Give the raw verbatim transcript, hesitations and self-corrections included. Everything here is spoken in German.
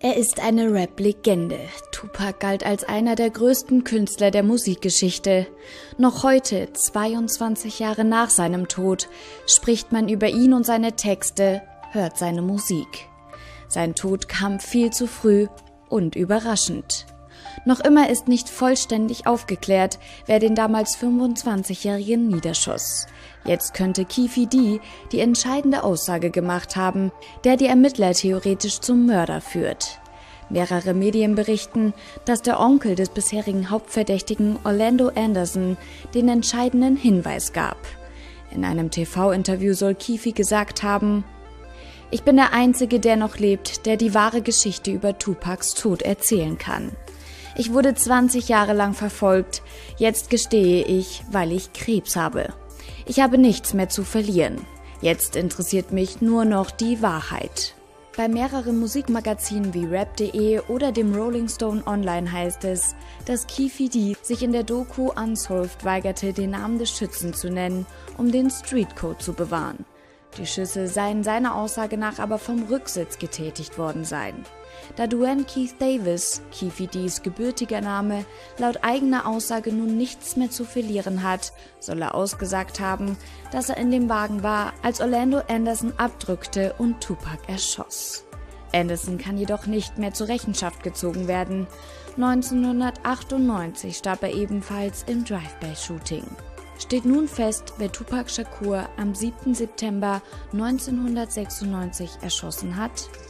Er ist eine Rap-Legende. Tupac galt als einer der größten Künstler der Musikgeschichte. Noch heute, zweiundzwanzig Jahre nach seinem Tod, spricht man über ihn und seine Texte, hört seine Musik. Sein Tod kam viel zu früh und überraschend. Noch immer ist nicht vollständig aufgeklärt, wer den damals fünfundzwanzigjährigen niederschoss. Jetzt könnte Keffe D die entscheidende Aussage gemacht haben, der die Ermittler theoretisch zum Mörder führt. Mehrere Medien berichten, dass der Onkel des bisherigen Hauptverdächtigen Orlando Anderson den entscheidenden Hinweis gab. In einem T V-Interview soll Keffe gesagt haben: „Ich bin der Einzige, der noch lebt, der die wahre Geschichte über Tupacs Tod erzählen kann. Ich wurde zwanzig Jahre lang verfolgt, jetzt gestehe ich, weil ich Krebs habe. Ich habe nichts mehr zu verlieren. Jetzt interessiert mich nur noch die Wahrheit." Bei mehreren Musikmagazinen wie Rap punkt de oder dem Rolling Stone Online heißt es, dass Keffe D sich in der Doku Unsolved weigerte, den Namen des Schützen zu nennen, um den Streetcode zu bewahren. Die Schüsse seien seiner Aussage nach aber vom Rücksitz getätigt worden sein. Da Duane Keith Davis, Keffe Ds gebürtiger Name, laut eigener Aussage nun nichts mehr zu verlieren hat, soll er ausgesagt haben, dass er in dem Wagen war, als Orlando Anderson abdrückte und Tupac erschoss. Anderson kann jedoch nicht mehr zur Rechenschaft gezogen werden. neunzehnhundertachtundneunzig starb er ebenfalls im Drive-by-Shooting. Steht nun fest, wer Tupac Shakur am siebten September neunzehnhundertsechsundneunzig erschossen hat?